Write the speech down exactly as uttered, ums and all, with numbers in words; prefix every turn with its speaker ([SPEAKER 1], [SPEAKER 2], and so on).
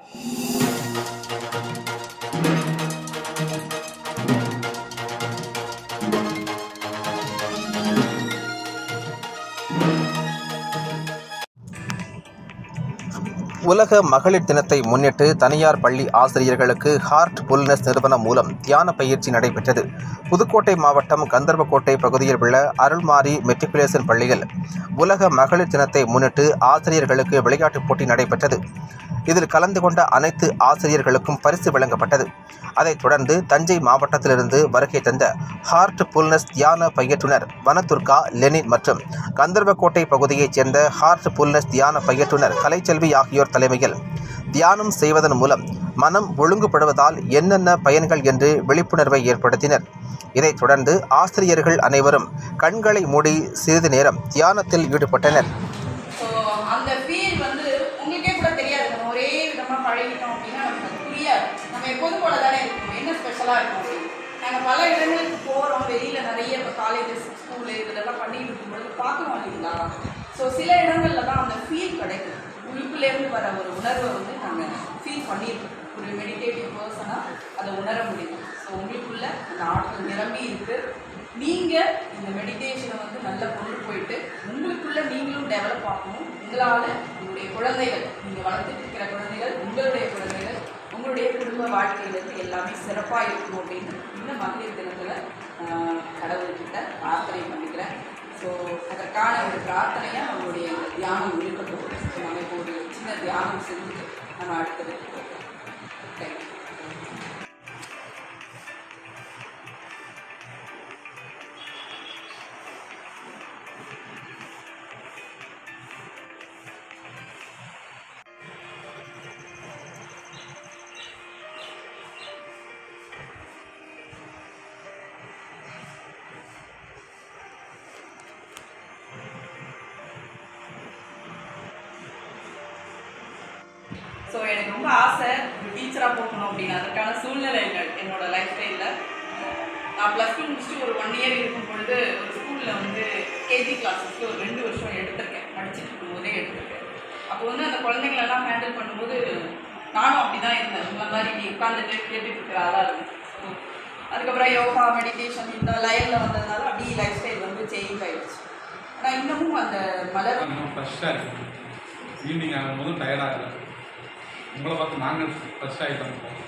[SPEAKER 1] உலக மகளிர் தினத்தை முன்னிட்டு தனியார் பள்ளி ஆசிரியர்களுக்கு ஹார்ட் புல்னஸ் நிறுவனம் மூலம் தியான பயிற்சி நடைபெற்றது. புதுக்கோட்டை மாவட்டம் கந்தர்வக்கோட்டை பகுதியில் உள்ள அருள்மாரி மெட்ரிகுலேஷன் பள்ளியில் உலக மகளிர் தினத்தை முன்னிட்டு ஆசிரியர்களுக்கு விளையாட்டுப் போட்டி நடைபெற்றது. இதில் கலந்து கொண்ட அனைத்து ஆசிரியர்களுக்கும் பரிசு வழங்கப்பட்டது. அதைத் தொடர்ந்து தஞ்சை மாவட்டத்திலிருந்து வருகை தந்த ஹார்ட் புல்னஸ் தியான பயிற்றுனர் வனதுர்கா லெனின் மற்றும் கந்தர்வக்கோட்டை பகுதியைச் சேர்ந்த ஹார்ட் புல்னஸ் தியான பயிற்றுனர் கலைச்செல்வி ஆகியோர் தலைமையில் தியானம் செய்வதன் மூலம் மனம் ஒழுங்குபடுவதால் என்னென்ன பயன்கள் என்று விழிப்புணர்வை ஏற்படுத்தினர். இதைத் தொடர்ந்து ஆசிரியர்கள் அனைவரும் கண்களை மூடி சிறிது நேரம் தியானத்தில் ஈடுபட்டனர்.
[SPEAKER 2] பழகிட்டோம் அப்படின்னா நமக்கு புரியாது. நம்ம எப்போதும் போல தானே இருக்கும், என்ன ஸ்பெஷலாக இருக்கும் அப்படின்னு. நாங்கள் பல இடங்களுக்கு போகிறோம், வெளியில் நிறைய இப்போ காலேஜஸ் ஸ்கூலு இதெல்லாம் பண்ணிட்டு இருக்கும்போது பார்க்குறோம் இல்லைங்களா. ஸோ சில இடங்களில் தான் அந்த ஃபீல் கிடைக்கும். உள்ளுக்குள்ளேருந்து வர ஒரு உணர்வை வந்து நாங்கள் ஃபீல் பண்ணியிருக்கோம். ஒரு மெடிடேட்டிவ் பர்சனாக அதை உணர முடியும். ஸோ உங்களுக்குள்ள அந்த ஆற்றல் நிரம்பி இருக்குது. நீங்கள் இந்த மெடிடேஷனை வந்து நல்லா கொண்டு போயிட்டு உங்களுக்குள்ளே நீங்களும் டெவலப் ஆகணும். உங்களால் உங்களுடைய குழந்தைகள், நீங்கள் வளர்த்துட்டு இருக்கிற குழந்தைகள், உங்களுடைய குழந்தைகள், உங்களுடைய குடும்ப வாழ்க்கையிலேருந்து எல்லாமே சிறப்பாக இருக்கணும் அப்படின்னு இந்த மகளிர் தினத்தில் கடவுள்கிட்ட பிரார்த்தனை பண்ணிக்கிறேன். ஸோ அதற்கான ஒரு பிரார்த்தனையாக நம்மளுடைய தியானம் இருக்கட்டும். ஸோ நம்ம இப்போ ஒரு சின்ன தியானம் செஞ்சுட்டு நம்ம அடுத்தது தேங்க்யூ. ஸோ எனக்கு ரொம்ப ஆசை ஒரு டீச்சராக போகணும் அப்படின்னு. அதுக்கான சூழ்நிலைகள் என்னோடய லைஃப் ஸ்டைலில் நான் ப்ளஸ் டூ முடிச்சுட்டு ஒரு ஒன் இயர் இருக்கும் பொழுது ஒரு ஸ்கூலில் வந்து கேஜி கிளாஸஸ்க்கு ஒரு ரெண்டு வருஷம் எடுத்திருக்கேன். படிச்சுட்டு இருக்கும்போதே எடுத்திருக்கேன். அப்போ வந்து அந்த குழந்தைங்களெல்லாம் ஹேண்டில் பண்ணும்போது நானும் அப்படி தான் இருந்தேன். இந்த மாதிரி நீ உட்காந்துட்டு கேட்டுட்டு இருக்கிற ஆளாக இருந்தேன். ஸோ அதுக்கப்புறம் யோகா மெடிடேஷன் இந்த லைனில் வந்ததுனால அப்படியே லைஃப் ஸ்டைல் வந்து சேஞ்ச் ஆகிடுச்சு. ஆனால் இன்னமும் அந்த மலர்
[SPEAKER 3] ஃப்ரெஷ்ஷாக இருக்குது. ஈவினிங் ஆகும்போது டயர்டாக இல்லை. உங்களை பார்த்து நாங்கள் ஃபஸ்ட் ஆகிட்டோம்.